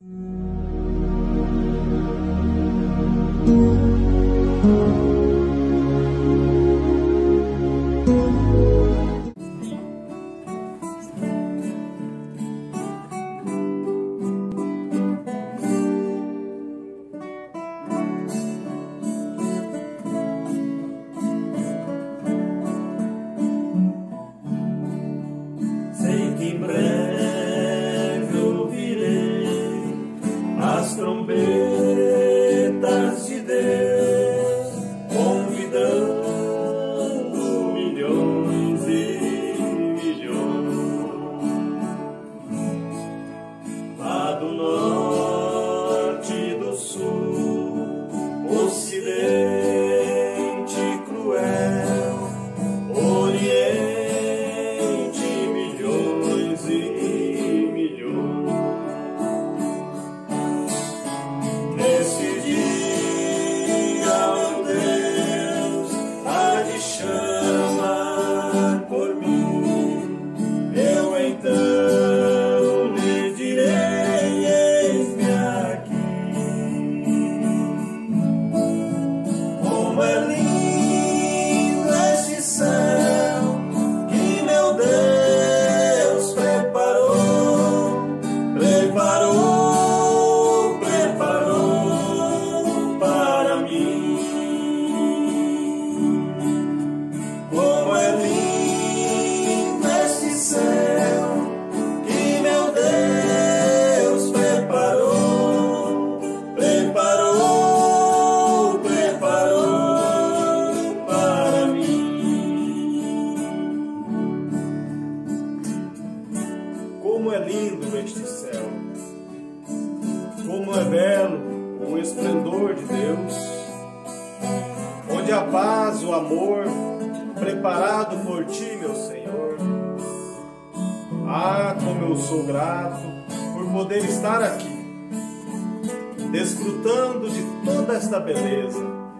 Desfrutando de toda esta beleza.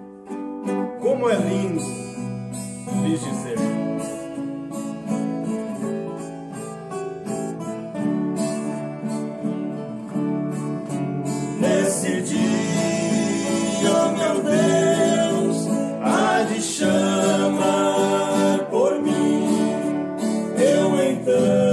Como é lindo lhes dizer. Nesse dia, oh meu Deus, há de chamar por mim, eu então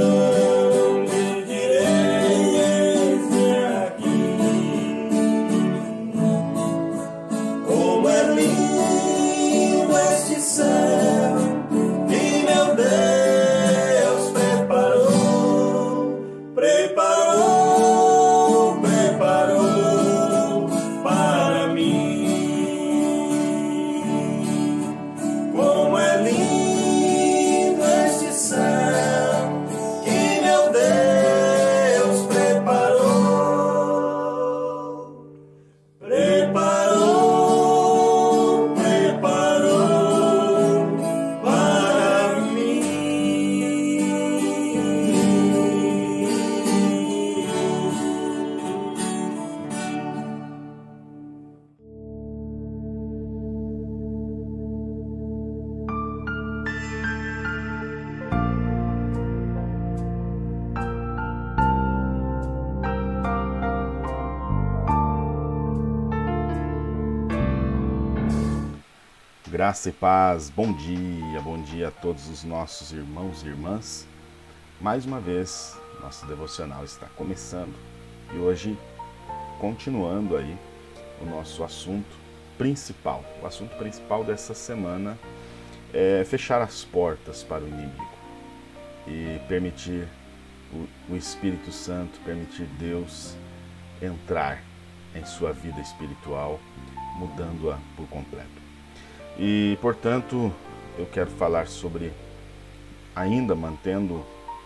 Graça e paz, bom dia a todos os nossos irmãos e irmãs. Mais uma vez, nosso devocional está começando e hoje, continuando aí o nosso assunto principal. O assunto principal dessa semana é fechar as portas para o inimigo e permitir o Espírito Santo, permitir Deus entrar em sua vida espiritual, mudando-a por completo. E, portanto, eu quero falar sobre, ainda mantendo,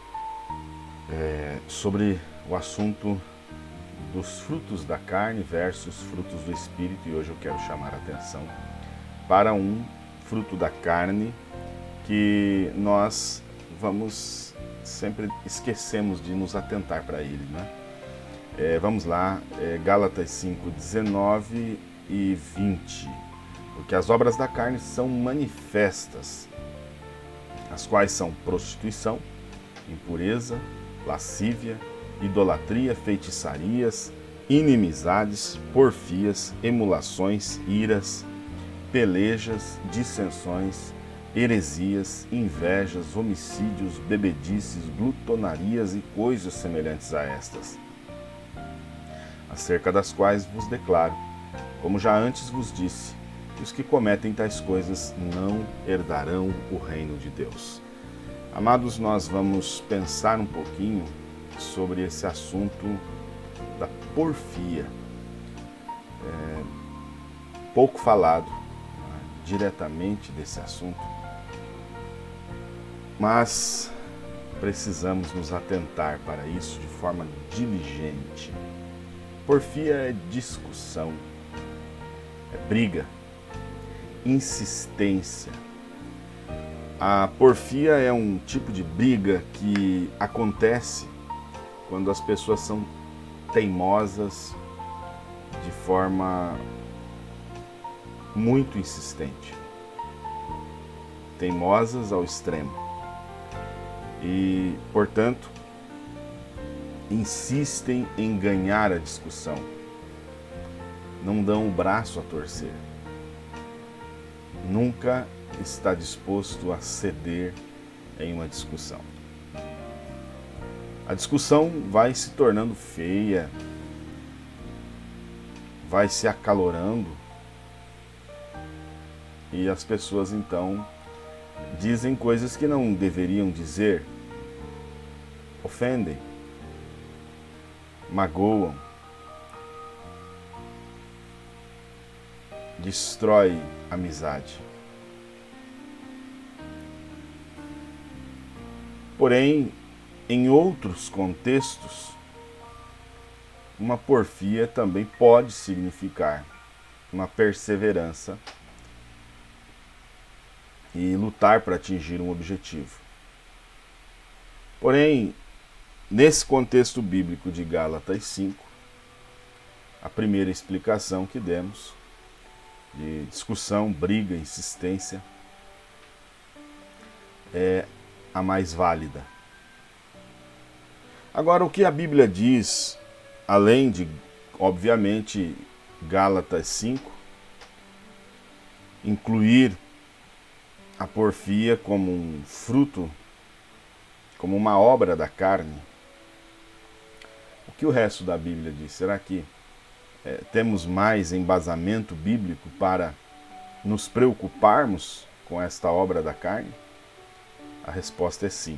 sobre o assunto dos frutos da carne versus frutos do Espírito. E hoje eu quero chamar a atenção para um fruto da carne que nós sempre esquecemos de nos atentar para ele, né? Vamos lá, Gálatas 5, 19 e 20. Porque as obras da carne são manifestas, as quais são prostituição, impureza, lascívia, idolatria, feitiçarias, inimizades, porfias, emulações, iras, pelejas, dissensões, heresias, invejas, homicídios, bebedices, glutonarias e coisas semelhantes a estas, acerca das quais vos declaro, como já antes vos disse, que os que cometem tais coisas não herdarão o reino de Deus. Amados, nós vamos pensar um pouquinho sobre esse assunto da porfia. Pouco falado, né, diretamente desse assunto, mas precisamos nos atentar para isso de forma diligente. Porfia é discussão, é briga, insistência. A porfia é um tipo de briga que acontece quando as pessoas são teimosas de forma muito insistente. Teimosas ao extremo. E, portanto, insistem em ganhar a discussão. Não dão o braço a torcer. Nunca está disposto a ceder em uma discussão. A discussão vai se tornando feia, vai se acalorando e as pessoas então dizem coisas que não deveriam dizer, ofendem, magoam, destrói amizade. Porém, em outros contextos, uma porfia também pode significar uma perseverança e lutar para atingir um objetivo. Porém, nesse contexto bíblico de Gálatas 5, a primeira explicação que demos de discussão, briga, insistência é a mais válida. Agora, o que a Bíblia diz, além de, obviamente, Gálatas 5, incluir a porfia como um fruto, como uma obra da carne, o que o resto da Bíblia diz? Será que temos mais embasamento bíblico para nos preocuparmos com esta obra da carne? A resposta é sim.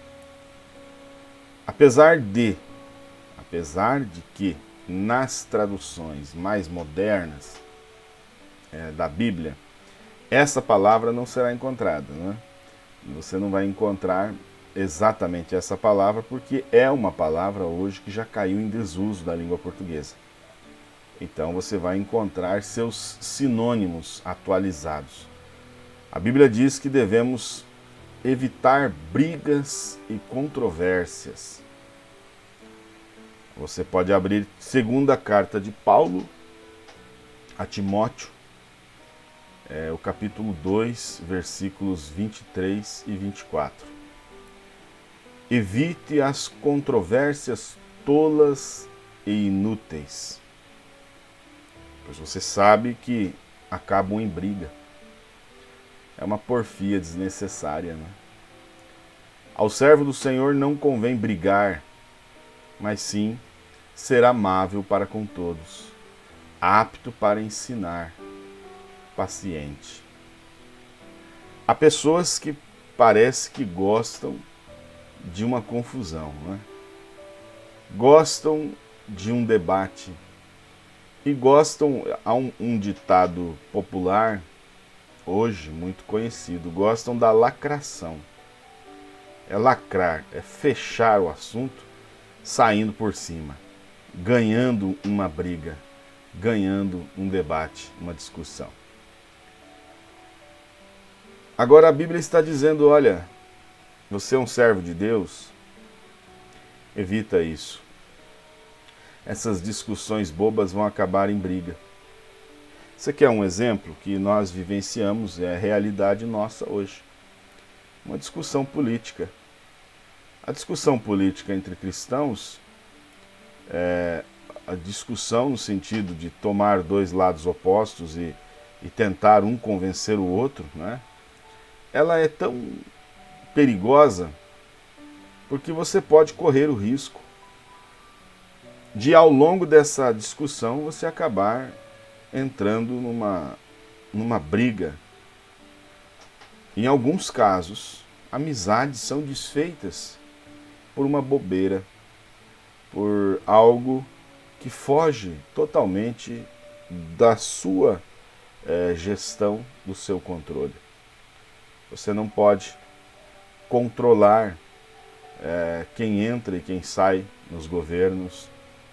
Apesar de que nas traduções mais modernas da Bíblia, essa palavra não será encontrada, né? Você não vai encontrar exatamente essa palavra, porque é uma palavra hoje que já caiu em desuso da língua portuguesa. Então você vai encontrar seus sinônimos atualizados. A Bíblia diz que devemos evitar brigas e controvérsias. Você pode abrir segunda carta de Paulo a Timóteo, o capítulo 2, versículos 23 e 24. Evite as controvérsias tolas e inúteis, pois você sabe que acabam em briga. É uma porfia desnecessária, né? Ao servo do Senhor não convém brigar, mas sim ser amável para com todos, apto para ensinar, paciente. Há pessoas que parece que gostam de uma confusão, né? Gostam de um debate e gostam, há um ditado popular hoje muito conhecido, gostam da lacração. É lacrar, é fechar o assunto saindo por cima, ganhando uma briga, ganhando um debate, uma discussão. Agora a Bíblia está dizendo, olha, você é um servo de Deus, evita isso. Essas discussões bobas vão acabar em briga. Você quer um exemplo que nós vivenciamos, é a realidade nossa hoje. Uma discussão política. A discussão política entre cristãos, a discussão no sentido de tomar dois lados opostos e tentar um convencer o outro, né? Ela é tão perigosa porque você pode correr o risco de, ao longo dessa discussão, você acabar entrando numa briga. Em alguns casos, amizades são desfeitas por uma bobeira, por algo que foge totalmente da sua gestão, do seu controle. Você não pode controlar quem entra e quem sai nos governos,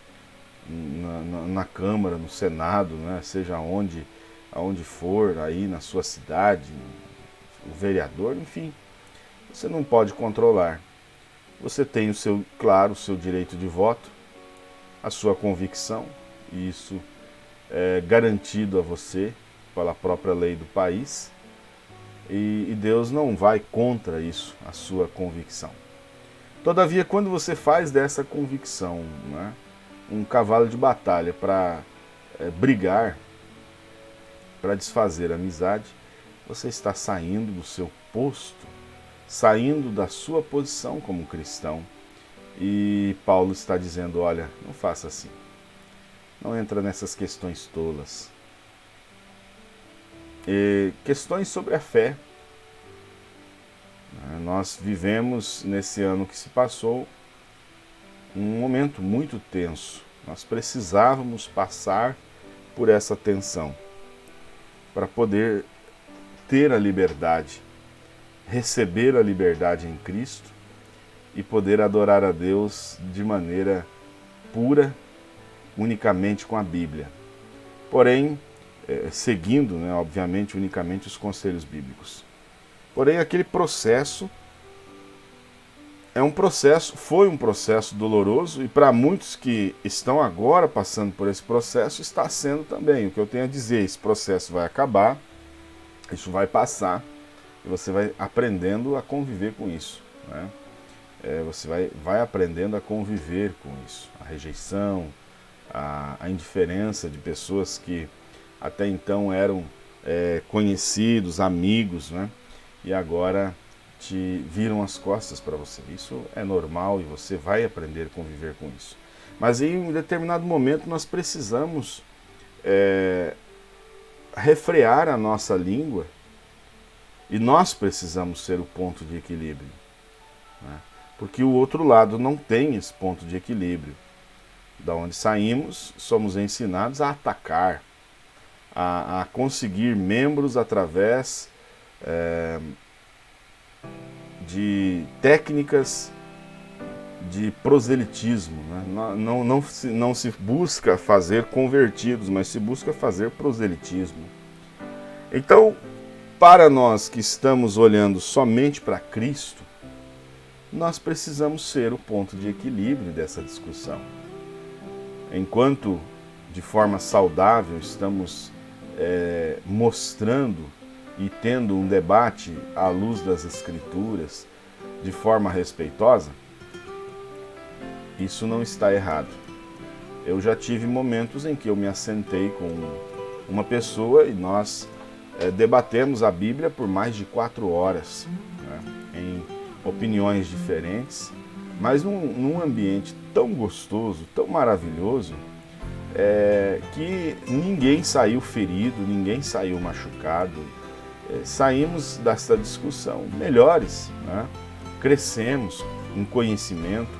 na Câmara, no Senado, né? Seja aonde for, aí na sua cidade, o vereador, enfim, você não pode controlar. Você tem o seu direito de voto, a sua convicção, e isso é garantido a você pela própria lei do país, e Deus não vai contra isso, a sua convicção. Todavia, quando você faz dessa convicção, né, um cavalo de batalha para brigar, para desfazer a amizade, você está saindo do seu posto, saindo da sua posição como cristão. E Paulo está dizendo, olha, não faça assim. Não entra nessas questões tolas. Questões sobre a fé. Nós vivemos, nesse ano que se passou, um momento muito tenso. Nós precisávamos passar por essa tensão para poder ter a liberdade, receber a liberdade em Cristo e poder adorar a Deus de maneira pura, unicamente com a Bíblia. Porém, seguindo, né, obviamente, unicamente os conselhos bíblicos. Porém, aquele processo foi um processo doloroso, e para muitos que estão agora passando por esse processo, está sendo também. O que eu tenho a dizer, esse processo vai acabar, isso vai passar, e você vai aprendendo a conviver com isso, né? Você vai aprendendo a conviver com isso, a rejeição, a indiferença de pessoas que até então eram conhecidos, amigos, né? E agora te viram as costas para você. Isso é normal e você vai aprender a conviver com isso. Mas em um determinado momento nós precisamos refrear a nossa língua, e nós precisamos ser o ponto de equilíbrio, né? Porque o outro lado não tem esse ponto de equilíbrio. Da onde saímos, somos ensinados a atacar, a conseguir membros através de técnicas de proselitismo, né? Não se busca fazer convertidos, mas se busca fazer proselitismo. Então, para nós que estamos olhando somente para Cristo, nós precisamos ser o ponto de equilíbrio dessa discussão. Enquanto, de forma saudável, estamos mostrando e tendo um debate à luz das Escrituras de forma respeitosa, isso não está errado. Eu já tive momentos em que eu me assentei com uma pessoa e nós debatemos a Bíblia por mais de 4 horas, né, em opiniões diferentes, mas num ambiente tão gostoso, tão maravilhoso, que ninguém saiu ferido, ninguém saiu machucado. Saímos dessa discussão melhores, né? Crescemos em conhecimento,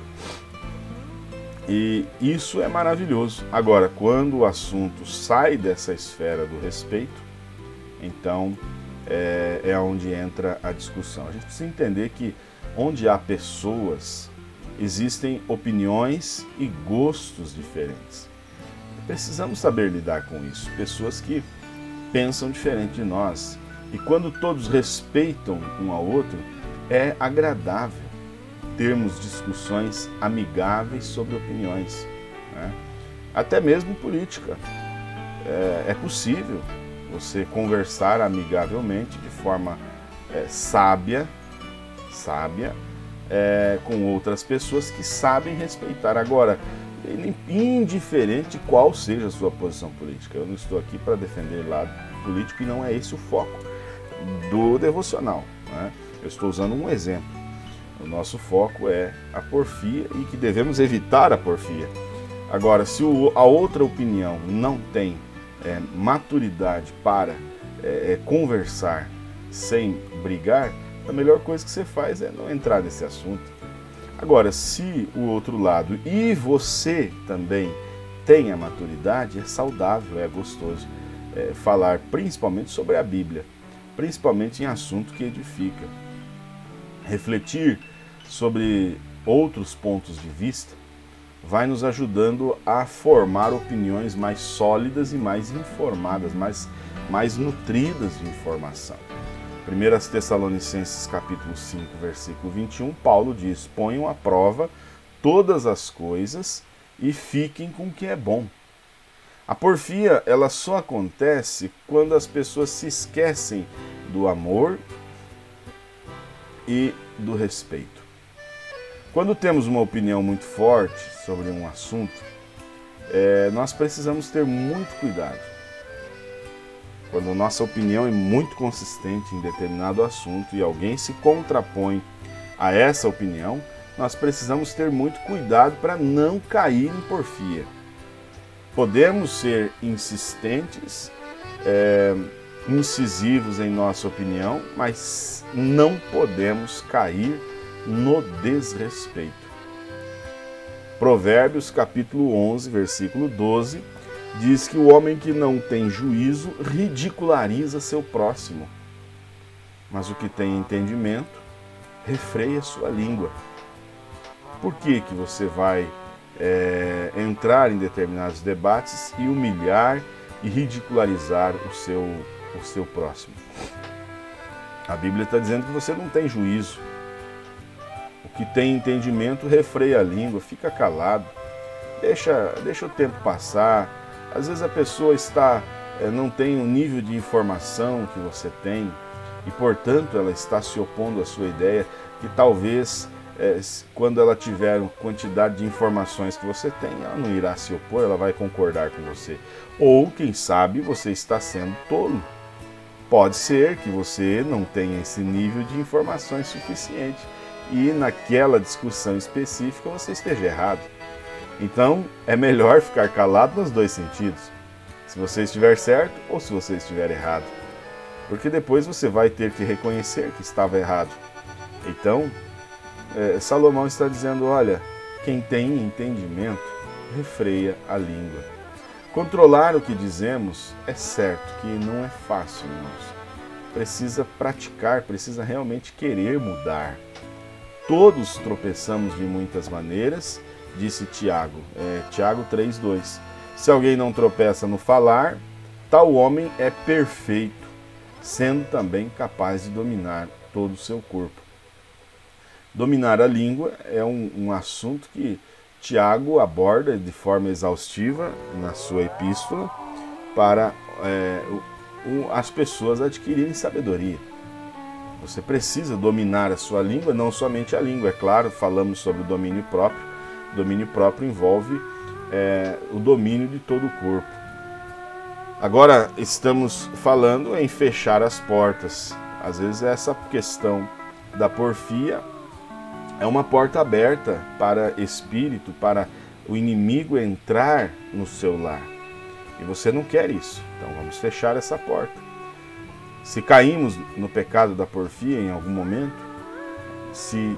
e isso é maravilhoso. Agora, quando o assunto sai dessa esfera do respeito, então é onde entra a discussão. A gente precisa entender que onde há pessoas, existem opiniões e gostos diferentes. Precisamos saber lidar com isso. Pessoas que pensam diferente de nós. E quando todos respeitam um ao outro, é agradável termos discussões amigáveis sobre opiniões, né? Até mesmo política. É possível você conversar amigavelmente, de forma sábia, com outras pessoas que sabem respeitar. Agora, indiferente qual seja a sua posição política. Eu não estou aqui para defender lado político e não é esse o foco do devocional, né? Eu estou usando um exemplo. O nosso foco é a porfia e que devemos evitar a porfia. Agora, se a outra opinião não tem maturidade para conversar sem brigar, a melhor coisa que você faz é não entrar nesse assunto. Agora, se o outro lado e você também tem a maturidade, é saudável, é gostoso falar principalmente sobre a Bíblia, principalmente em assunto que edifica. Refletir sobre outros pontos de vista vai nos ajudando a formar opiniões mais sólidas e mais informadas, mais nutridas de informação. 1 Tessalonicenses capítulo 5, versículo 21, Paulo diz: ponham à prova todas as coisas e fiquem com o que é bom. A porfia, ela só acontece quando as pessoas se esquecem do amor e do respeito. Quando temos uma opinião muito forte sobre um assunto, nós precisamos ter muito cuidado. Quando nossa opinião é muito consistente em determinado assunto e alguém se contrapõe a essa opinião, nós precisamos ter muito cuidado para não cair em porfia. Podemos ser insistentes, incisivos em nossa opinião, mas não podemos cair no desrespeito. Provérbios capítulo 11, versículo 12, diz que o homem que não tem juízo ridiculariza seu próximo, mas o que tem entendimento refreia sua língua. Por que você vai entrar em determinados debates e humilhar e ridicularizar o seu próximo? A Bíblia está dizendo que você não tem juízo. O que tem entendimento refreia a língua, fica calado, deixa o tempo passar. Às vezes a pessoa não tem o nível de informação que você tem e, portanto, ela está se opondo à sua ideia, que talvez, quando ela tiver a quantidade de informações que você tem, ela não irá se opor, ela vai concordar com você. Ou, quem sabe, você está sendo tolo. Pode ser que você não tenha esse nível de informações suficiente e naquela discussão específica você esteja errado. Então, é melhor ficar calado nos dois sentidos, se você estiver certo ou se você estiver errado, porque depois você vai ter que reconhecer que estava errado. Então, Salomão está dizendo, olha, quem tem entendimento refreia a língua. Controlar o que dizemos é certo que não é fácil, irmãos. Precisa praticar, precisa realmente querer mudar. Todos tropeçamos de muitas maneiras, disse Tiago, Tiago 3,2. Se alguém não tropeça no falar, tal homem é perfeito, sendo também capaz de dominar todo o seu corpo. Dominar a língua é um assunto que Tiago aborda de forma exaustiva na sua epístola para as pessoas adquirirem sabedoria. Você precisa dominar a sua língua, não somente a língua, é claro, falamos sobre o domínio próprio. O domínio próprio envolve o domínio de todo o corpo. Agora estamos falando em fechar as portas. Às vezes essa questão da porfia é uma porta aberta para espírito, para o inimigo entrar no seu lar. E você não quer isso. Então vamos fechar essa porta. Se caímos no pecado da porfia em algum momento, se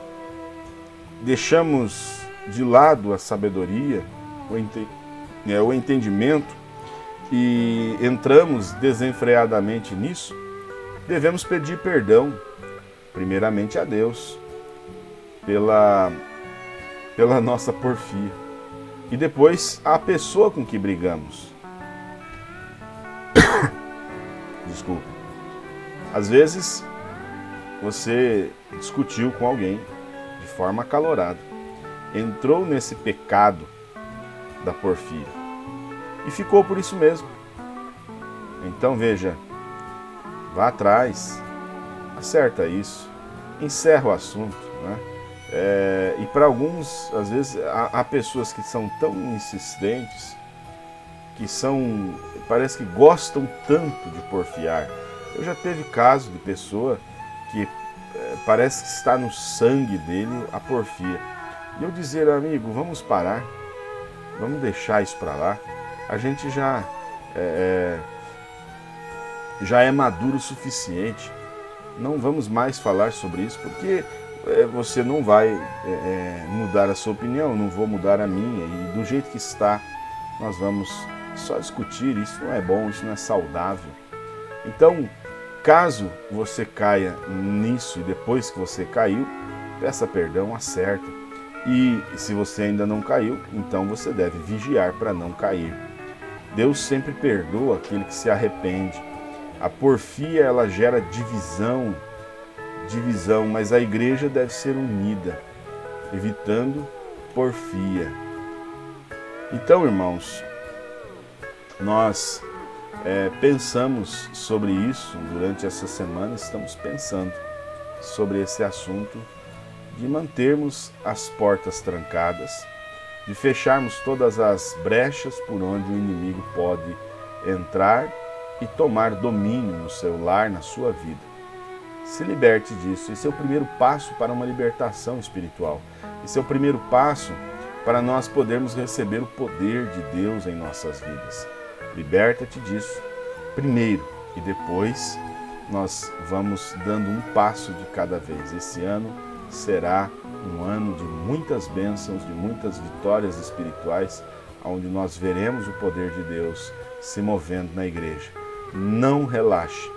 deixamos de lado a sabedoria, o entendimento, e entramos desenfreadamente nisso, devemos pedir perdão, primeiramente a Deus, pela nossa porfia, e depois à pessoa com que brigamos. Desculpa. Às vezes, você discutiu com alguém de forma acalorada, entrou nesse pecado da porfia e ficou por isso mesmo. Então veja, vá atrás, acerta isso, encerra o assunto, né? E para alguns, às vezes, há pessoas que são tão insistentes, parece que gostam tanto de porfiar. Eu já teve caso de pessoa que parece que está no sangue dele a porfia. E eu dizer, amigo, vamos parar, vamos deixar isso para lá. A gente já é maduro o suficiente. Não vamos mais falar sobre isso, porque você não vai mudar a sua opinião, não vou mudar a minha. E do jeito que está, nós vamos só discutir. Isso não é bom, isso não é saudável. Então, caso você caia nisso e depois que você caiu, peça perdão, acerta. E se você ainda não caiu, então você deve vigiar para não cair. Deus sempre perdoa aquele que se arrepende. A porfia, ela gera divisão, mas a igreja deve ser unida, evitando porfia. Então, irmãos, nós pensamos sobre isso durante essa semana, estamos pensando sobre esse assunto de mantermos as portas trancadas, de fecharmos todas as brechas por onde o inimigo pode entrar e tomar domínio no seu lar, na sua vida. Se liberte disso. Esse é o primeiro passo para uma libertação espiritual. Esse é o primeiro passo para nós podermos receber o poder de Deus em nossas vidas. Liberta-te disso primeiro e depois nós vamos dando um passo de cada vez. Esse ano será um ano de muitas bênçãos, de muitas vitórias espirituais, onde nós veremos o poder de Deus se movendo na igreja. Não relaxe,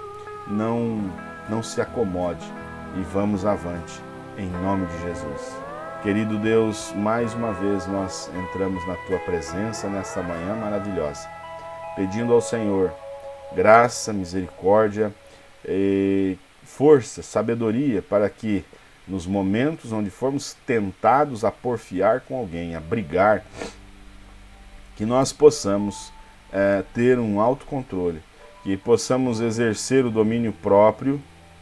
não se acomode e vamos avante, em nome de Jesus. Querido Deus, mais uma vez nós entramos na Tua presença nessa manhã maravilhosa, pedindo ao Senhor graça, misericórdia, força, sabedoria, para que nos momentos onde formos tentados a porfiar com alguém, a brigar, que nós possamos ter um autocontrole, que possamos exercer o domínio próprio,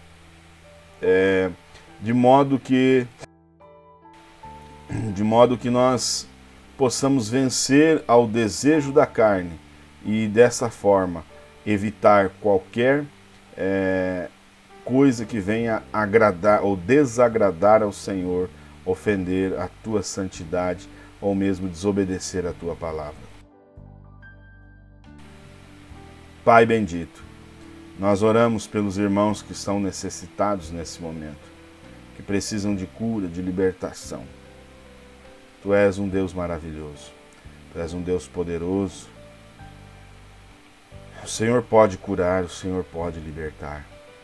de modo que nós possamos vencer ao desejo da carne e dessa forma evitar qualquer coisa que venha agradar ou desagradar ao Senhor, ofender a Tua santidade ou mesmo desobedecer a Tua palavra. Pai bendito, nós oramos pelos irmãos que estão necessitados nesse momento, que precisam de cura, de libertação. Tu és um Deus maravilhoso, Tu és um Deus poderoso. O Senhor pode curar, o Senhor pode libertar.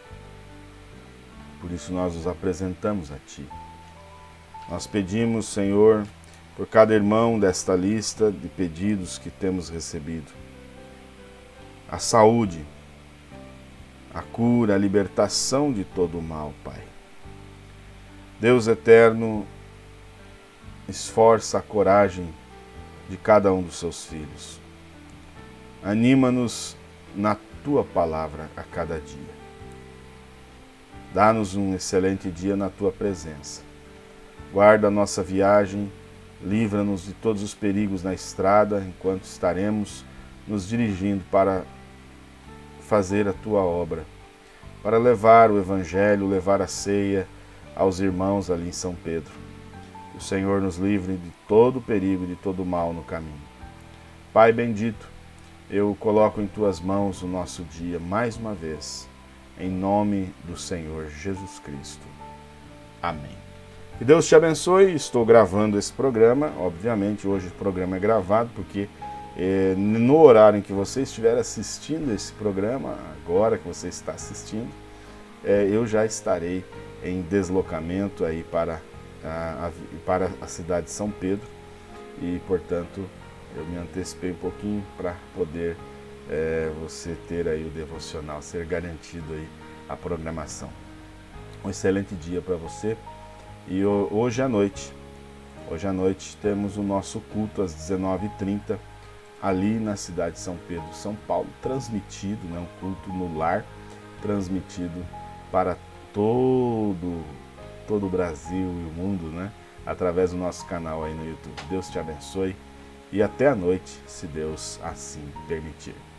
Por isso nós nos apresentamos a Ti. Nós pedimos, Senhor, por cada irmão desta lista de pedidos que temos recebido, a saúde, a cura, a libertação de todo o mal, Pai. Deus eterno, esforça a coragem de cada um dos seus filhos. Anima-nos na Tua palavra a cada dia. Dá-nos um excelente dia na Tua presença. Guarda a nossa viagem, livra-nos de todos os perigos na estrada, enquanto estaremos nos dirigindo para fazer a Tua obra, para levar o Evangelho, levar a ceia aos irmãos ali em São Pedro. Que o Senhor nos livre de todo perigo, de todo mal no caminho. Pai bendito, eu coloco em Tuas mãos o nosso dia mais uma vez, em nome do Senhor Jesus Cristo. Amém. Que Deus te abençoe. Estou gravando esse programa, obviamente hoje o programa é gravado, porque no horário em que você estiver assistindo esse programa, agora que você está assistindo, eu já estarei em deslocamento aí para a cidade de São Pedro e, portanto, eu me antecipei um pouquinho para poder você ter aí o devocional, ser garantido aí a programação. Um excelente dia para você e hoje à noite temos o nosso culto às 19h30 ali na cidade de São Pedro, São Paulo, transmitido, né, um culto no lar, transmitido para todo todo o Brasil e o mundo, né? Através do nosso canal aí no YouTube. Deus te abençoe e até a noite, se Deus assim permitir.